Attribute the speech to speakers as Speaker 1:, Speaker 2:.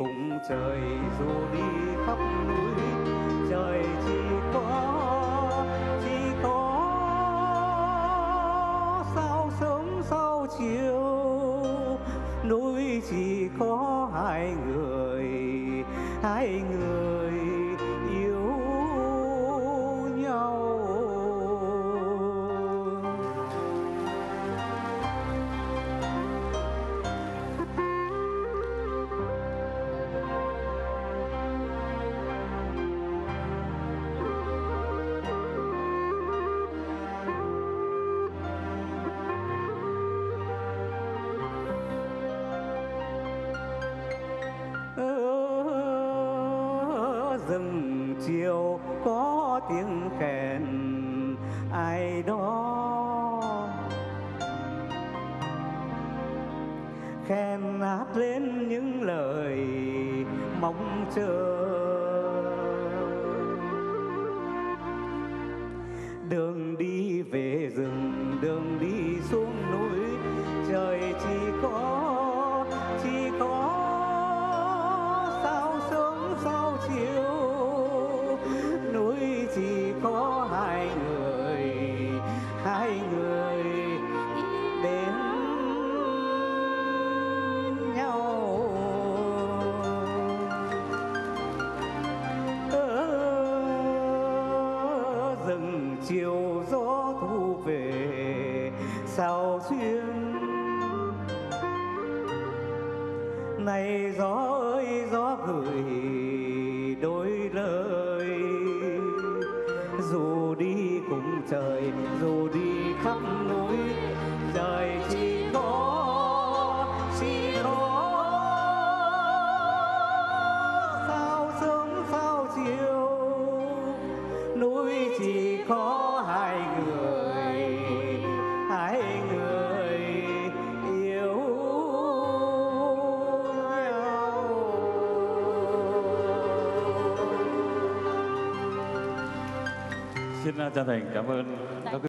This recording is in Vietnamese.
Speaker 1: cùng trời, dù đi khắp núi trời chỉ có sao sớm sao chiều, núi chỉ có hai người yêu nhau. Rừng chiều có tiếng kèn ai đó khen hát lên những lời mong chờ. Đường đi về rừng, đường đi xuống núi, trời chỉ có sao sớm sao chiều, núi chỉ có hai người đến nhau. Rừng chiều gió thu về sao xuyên, này gió ơi gió gửi đôi lời, dù đi cùng trời, dù đi khắp núi trời chỉ có sao sớm sao chiều, núi chỉ có hai người yêu nhau.
Speaker 2: Xin chân thành cảm ơn các